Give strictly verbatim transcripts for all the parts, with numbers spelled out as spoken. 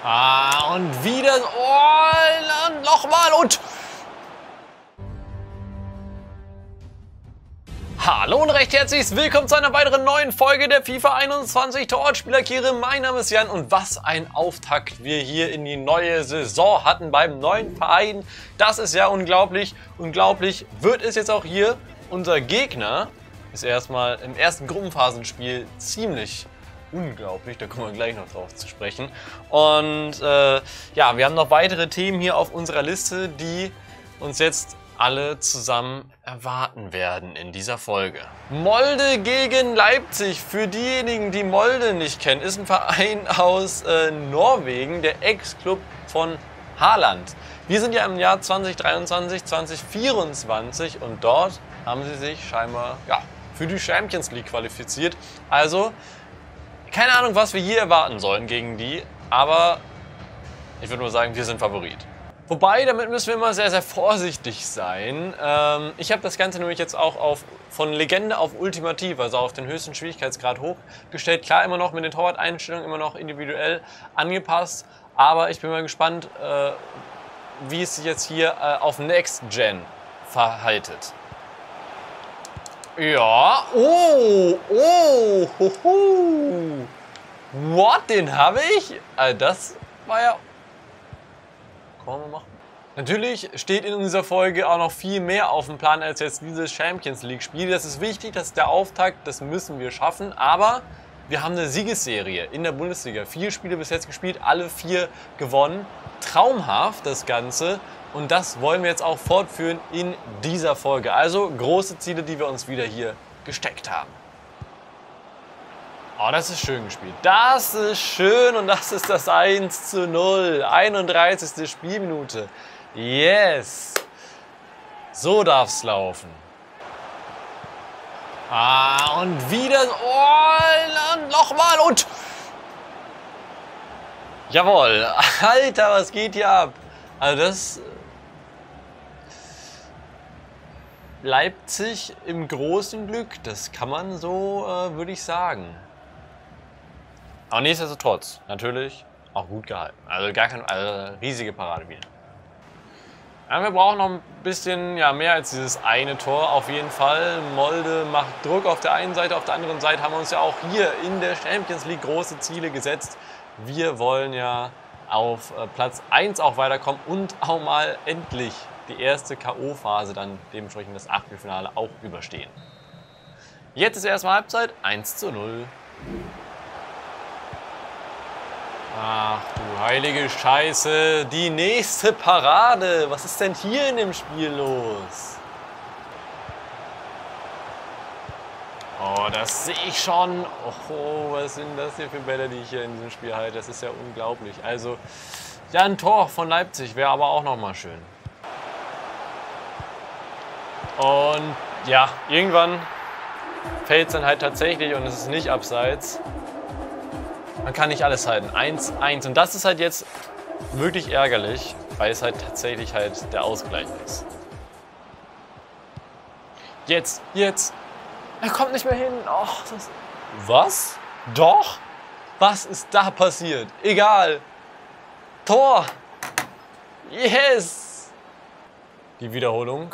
Ah, und wieder. Oh, nochmal und. Hallo und recht herzlich willkommen zu einer weiteren neuen Folge der FIFA einundzwanzig Torwartspielerkehre. Mein Name ist Jan und was ein Auftakt wir hier in die neue Saison hatten beim neuen Verein. Das ist ja unglaublich. Unglaublich wird es jetzt auch hier. Unser Gegner ist erstmal im ersten Gruppenphasenspiel ziemlich unglaublich, da kommen wir gleich noch drauf zu sprechen. Und äh, ja, wir haben noch weitere Themen hier auf unserer Liste, die uns jetzt alle zusammen erwarten werden in dieser Folge. Molde gegen Leipzig. Für diejenigen, die Molde nicht kennen, ist ein Verein aus äh, Norwegen, der Ex-Club von Haaland. Wir sind ja im Jahr zwanzig dreiundzwanzig, zwanzig vierundzwanzig und dort haben sie sich scheinbar ja, für die Champions League qualifiziert. Also keine Ahnung, was wir hier erwarten sollen gegen die, aber ich würde nur sagen, wir sind Favorit. Wobei, damit müssen wir immer sehr, sehr vorsichtig sein. Ähm, ich habe das Ganze nämlich jetzt auch auf, von Legende auf Ultimativ, also auf den höchsten Schwierigkeitsgrad hochgestellt. Klar, immer noch mit den Torwart-Einstellungen, immer noch individuell angepasst, aber ich bin mal gespannt, äh, wie es sich jetzt hier äh, auf Next Gen verhaltet. Ja, oh, oh, hoho. What, den habe ich? Also das war ja... Kann man machen. Natürlich steht in dieser Folge auch noch viel mehr auf dem Plan als jetzt dieses Champions League Spiel. Das ist wichtig, das ist der Auftakt, das müssen wir schaffen. Aber wir haben eine Siegesserie in der Bundesliga. Vier Spiele bis jetzt gespielt, alle vier gewonnen. Traumhaft das Ganze. Und das wollen wir jetzt auch fortführen in dieser Folge. Also große Ziele, die wir uns wieder hier gesteckt haben. Oh, das ist schön gespielt. Das ist schön und das ist das eins zu null. einunddreißigste Spielminute. Yes. So darf es laufen. Ah, und wieder. Oh, nochmal und. Jawohl. Alter, was geht hier ab? Also das... Leipzig im großen Glück, das kann man so, äh, würde ich sagen. Aber nichtsdestotrotz, natürlich auch gut gehalten. Also gar keine also riesige Parade wieder. Ja, wir brauchen noch ein bisschen ja, mehr als dieses eine Tor auf jeden Fall. Molde macht Druck auf der einen Seite, auf der anderen Seite haben wir uns ja auch hier in der Champions League große Ziele gesetzt. Wir wollen ja auf äh, Platz eins auch weiterkommen und auch mal endlich die erste K O-Phase, dann dementsprechend das Achtelfinale auch überstehen. Jetzt ist erstmal Halbzeit, eins zu null. Ach du heilige Scheiße, die nächste Parade. Was ist denn hier in dem Spiel los? Oh, das sehe ich schon. Oh, was sind das hier für Bälle, die ich hier in diesem Spiel halte? Das ist ja unglaublich. Also, ja, ein Tor von Leipzig wäre aber auch noch mal schön. Und ja, irgendwann fällt es dann halt tatsächlich und es ist nicht abseits. Man kann nicht alles halten. eins eins. Und das ist halt jetzt wirklich ärgerlich, weil es halt tatsächlich halt der Ausgleich ist. Jetzt, jetzt. Er kommt nicht mehr hin. Och, das... Was? Doch? Was ist da passiert? Egal. Tor. Yes. Die Wiederholung.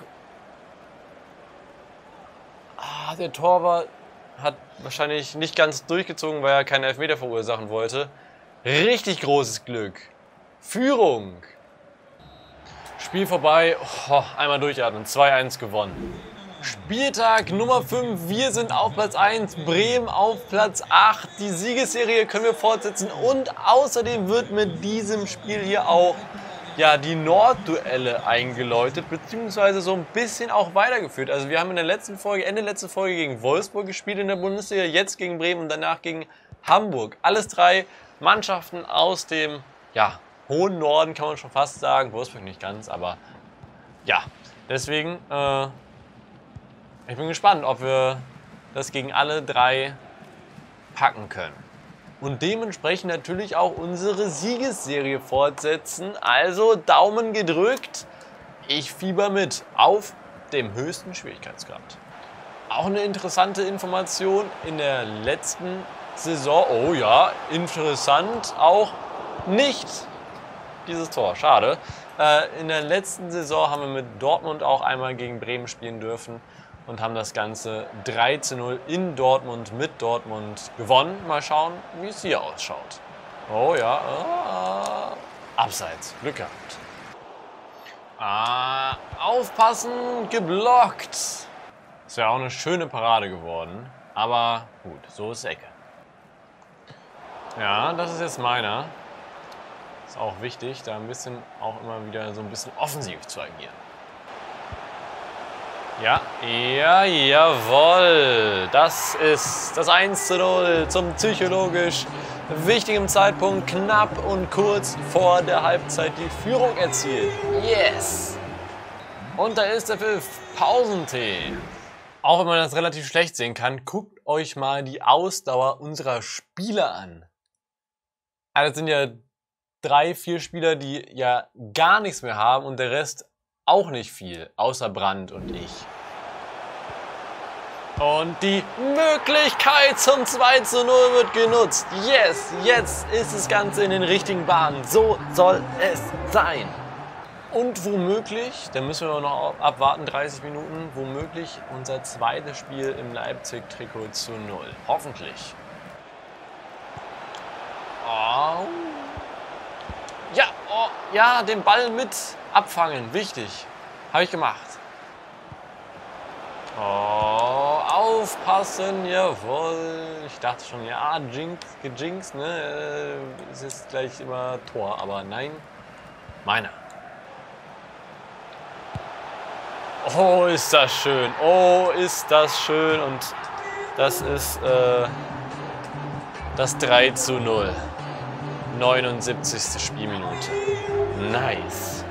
Ah, der Torwart hat wahrscheinlich nicht ganz durchgezogen, weil er keinen Elfmeter verursachen wollte. Richtig großes Glück. Führung. Spiel vorbei. Oh, einmal durchatmen. zwei eins gewonnen. Spieltag Nummer fünf. Wir sind auf Platz eins. Bremen auf Platz acht. Die Siegesserie können wir fortsetzen. Und außerdem wird mit diesem Spiel hier auch ja, die Nordduelle eingeläutet, beziehungsweise so ein bisschen auch weitergeführt. Also wir haben in der letzten Folge, Ende letzte Folge gegen Wolfsburg gespielt in der Bundesliga, jetzt gegen Bremen und danach gegen Hamburg. Alles drei Mannschaften aus dem ja, hohen Norden, kann man schon fast sagen. Wolfsburg nicht ganz, aber ja. Deswegen, äh, ich bin gespannt, ob wir das gegen alle drei packen können. Und dementsprechend natürlich auch unsere Siegesserie fortsetzen. Also Daumen gedrückt. Ich fieber mit auf dem höchsten Schwierigkeitsgrad. Auch eine interessante Information in der letzten Saison. Oh ja, interessant. Auch nicht dieses Tor. Schade. Äh, in der letzten Saison haben wir mit Dortmund auch einmal gegen Bremen spielen dürfen und haben das Ganze drei zu null in Dortmund mit Dortmund gewonnen. Mal schauen, wie es hier ausschaut. Oh ja, ah, abseits. Glück gehabt. Ah, aufpassen, geblockt. Ist ja auch eine schöne Parade geworden. Aber gut, so ist Ecke. Ja, das ist jetzt meiner. Ist auch wichtig, da ein bisschen auch immer wieder so ein bisschen offensiv zu agieren. Ja, ja, jawohl. Das ist das eins zu null zum psychologisch wichtigen Zeitpunkt, knapp und kurz vor der Halbzeit die Führung erzielt. Yes! Und da ist der Pfiff. Pausentee. Auch wenn man das relativ schlecht sehen kann, guckt euch mal die Ausdauer unserer Spieler an. Also das sind ja drei, vier Spieler, die ja gar nichts mehr haben und der Rest auch nicht viel, außer Brandt und ich. Und die Möglichkeit zum zwei zu null wird genutzt. Yes, jetzt ist das Ganze in den richtigen Bahnen. So soll es sein. Und womöglich, da müssen wir noch abwarten, dreißig Minuten, womöglich unser zweites Spiel im Leipzig-Trikot zu null. Hoffentlich. Oh. Ja, oh, ja, den Ball mit abfangen, wichtig. Habe ich gemacht. Oh, aufpassen, jawohl. Ich dachte schon, ja, Jinx, gejinxt, ne? Ist jetzt gleich immer Tor, aber nein, meiner. Oh, ist das schön. Oh, ist das schön. Und das ist äh, das drei zu null. neunundsiebzigste Spielminute. Nice.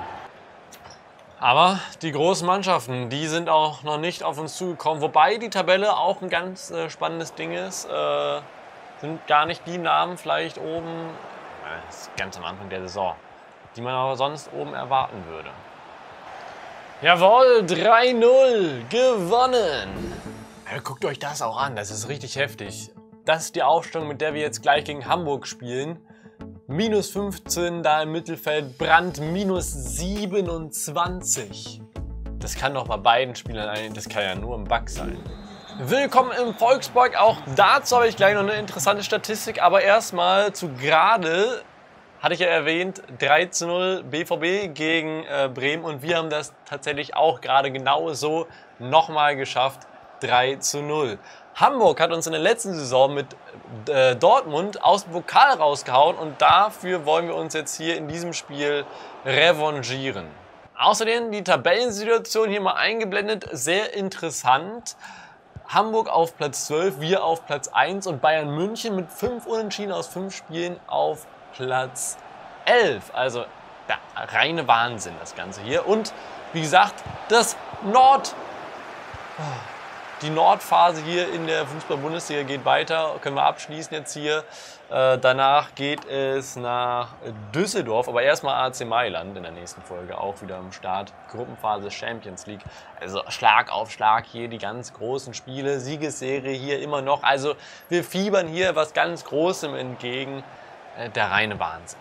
Aber die großen Mannschaften, die sind auch noch nicht auf uns zugekommen. Wobei die Tabelle auch ein ganz äh, spannendes Ding ist. Äh, sind gar nicht die Namen vielleicht oben, äh, das ist ganz am Anfang der Saison, die man aber sonst oben erwarten würde. Jawohl, drei null, gewonnen. Ja, guckt euch das auch an, das ist richtig heftig. Das ist die Aufstellung, mit der wir jetzt gleich gegen Hamburg spielen. Minus fünfzehn da im Mittelfeld, Brandt minus siebenundzwanzig. Das kann doch bei beiden Spielern, das kann ja nur ein Bug sein. Willkommen im Volkspark, auch dazu habe ich gleich noch eine interessante Statistik, aber erstmal zu gerade, hatte ich ja erwähnt, drei zu null B V B gegen äh, Bremen und wir haben das tatsächlich auch gerade genau so nochmal geschafft, drei zu null. Hamburg hat uns in der letzten Saison mit äh, Dortmund aus dem Pokal rausgehauen und dafür wollen wir uns jetzt hier in diesem Spiel revanchieren. Außerdem die Tabellensituation hier mal eingeblendet, sehr interessant. Hamburg auf Platz zwölf, wir auf Platz eins und Bayern München mit fünf Unentschieden aus fünf Spielen auf Platz elf. Also ja, reine Wahnsinn das Ganze hier. Und wie gesagt, das Nord... Die Nordphase hier in der Fußball-Bundesliga geht weiter, können wir abschließen jetzt hier. Äh, danach geht es nach Düsseldorf, aber erstmal A C Mailand in der nächsten Folge auch wieder am Start. Gruppenphase Champions League, also Schlag auf Schlag hier die ganz großen Spiele, Siegesserie hier immer noch. Also wir fiebern hier was ganz Großem entgegen, äh, der reine Wahnsinn.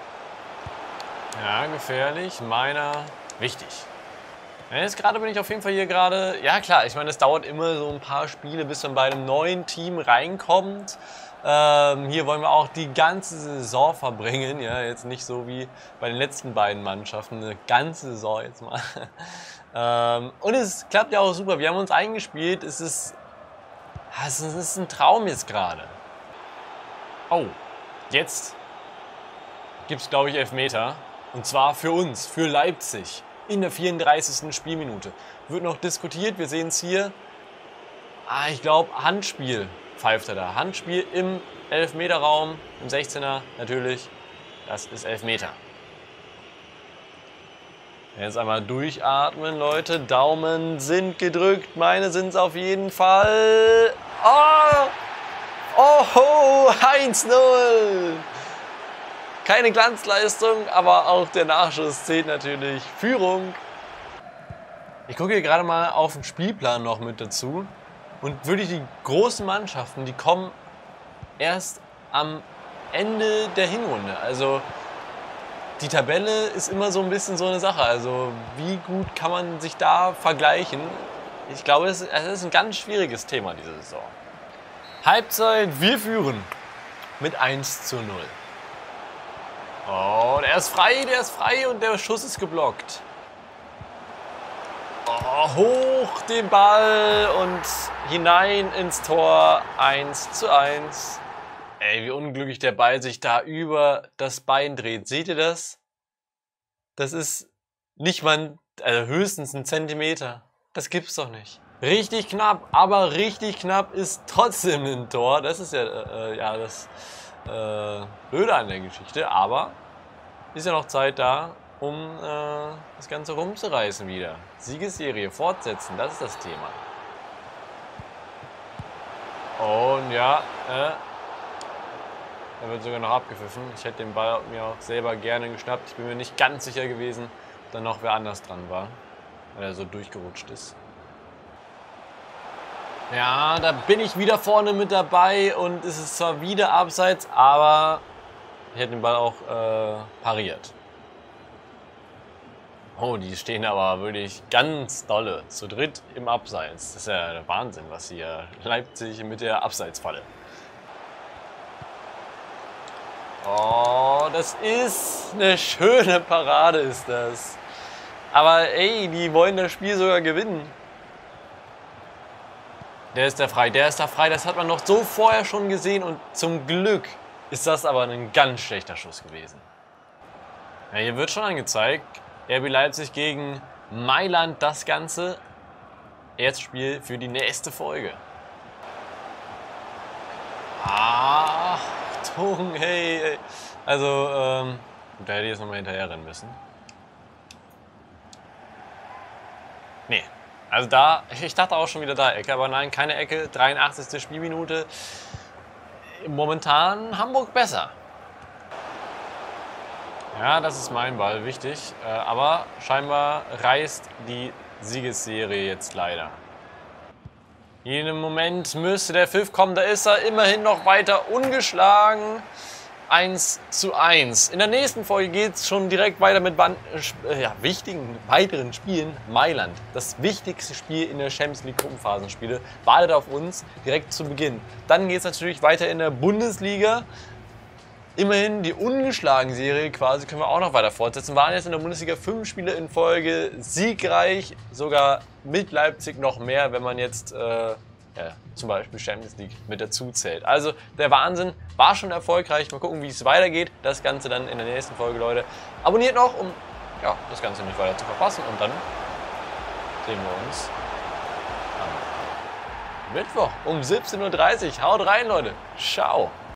Ja, gefährlich, meiner wichtig. Jetzt gerade bin ich auf jeden Fall hier gerade, ja klar, ich meine, es dauert immer so ein paar Spiele, bis man bei einem neuen Team reinkommt. Ähm, hier wollen wir auch die ganze Saison verbringen, ja, jetzt nicht so wie bei den letzten beiden Mannschaften, eine ganze Saison jetzt mal. ähm, und es klappt ja auch super, wir haben uns eingespielt, es ist, es ist ein Traum jetzt gerade. Oh, jetzt gibt es, glaube ich, Elfmeter, und zwar für uns, für Leipzig. In der vierunddreißigsten Spielminute. Wird noch diskutiert, wir sehen es hier. Ah, ich glaube, Handspiel pfeift er da. Handspiel im Elfmeterraum, im sechzehner natürlich. Das ist Elfmeter. Jetzt einmal durchatmen, Leute. Daumen sind gedrückt. Meine sind es auf jeden Fall. Oh! Oh! eins null! Keine Glanzleistung, aber auch der Nachschuss zählt natürlich. Führung. Ich gucke hier gerade mal auf den Spielplan noch mit dazu. Und wirklich die großen Mannschaften, die kommen erst am Ende der Hinrunde. Also die Tabelle ist immer so ein bisschen so eine Sache. Also wie gut kann man sich da vergleichen? Ich glaube, es ist ein ganz schwieriges Thema diese Saison. Halbzeit, wir führen mit eins zu null. Oh, der ist frei, der ist frei und der Schuss ist geblockt. Oh, hoch den Ball und hinein ins Tor. eins zu eins. Ey, wie unglücklich der Ball sich da über das Bein dreht. Seht ihr das? Das ist nicht mal, also höchstens ein Zentimeter. Das gibt's doch nicht. Richtig knapp, aber richtig knapp ist trotzdem ein Tor. Das ist ja, äh, ja das äh, Blöde an der Geschichte. Aber ist ja noch Zeit da, um äh, das Ganze rumzureißen wieder. Siegesserie fortsetzen, das ist das Thema. Und ja, äh, er wird sogar noch abgepfiffen. Ich hätte den Ball mir auch selber gerne geschnappt. Ich bin mir nicht ganz sicher gewesen, ob da noch wer anders dran war, weil er so durchgerutscht ist. Ja, da bin ich wieder vorne mit dabei und es ist zwar wieder abseits, aber ich hätte den Ball auch äh, pariert. Oh, die stehen aber wirklich ganz dolle zu dritt im Abseits. Das ist ja der Wahnsinn, was hier Leipzig mit der Abseitsfalle. Oh, das ist eine schöne Parade, ist das. Aber ey, die wollen das Spiel sogar gewinnen. Der ist da frei, der ist da frei. Das hat man noch so vorher schon gesehen und zum Glück ist das aber ein ganz schlechter Schuss gewesen. Ja, hier wird schon angezeigt. R B Leipzig gegen Mailand das Ganze. Erstes Spiel für die nächste Folge. Achtung, hey, hey. Also, ähm, da hätte ich jetzt nochmal hinterher rennen müssen. Nee, also da, ich dachte auch schon wieder da Ecke, aber nein, keine Ecke. dreiundachtzigste Spielminute. Momentan Hamburg besser. Ja, das ist mein Ball, wichtig. Äh, aber scheinbar reißt die Siegesserie jetzt leider. Jeden Moment müsste der Pfiff kommen. Da ist er immerhin noch weiter ungeschlagen. eins zu eins. In der nächsten Folge geht es schon direkt weiter mit äh, ja, wichtigen weiteren Spielen. Mailand, das wichtigste Spiel in der Champions League Gruppenphasenspiele, wartet auf uns direkt zu Beginn. Dann geht es natürlich weiter in der Bundesliga. Immerhin die ungeschlagen Serie quasi können wir auch noch weiter fortsetzen. Waren jetzt in der Bundesliga fünf Spiele in Folge siegreich, sogar mit Leipzig noch mehr, wenn man jetzt äh, ja, zum Beispiel Champions League mit dazu zählt. Also der Wahnsinn, war schon erfolgreich. Mal gucken, wie es weitergeht. Das Ganze dann in der nächsten Folge, Leute. Abonniert noch, um ja, das Ganze nicht weiter zu verpassen. Und dann sehen wir uns am Mittwoch um siebzehn Uhr dreißig. Haut rein, Leute. Ciao.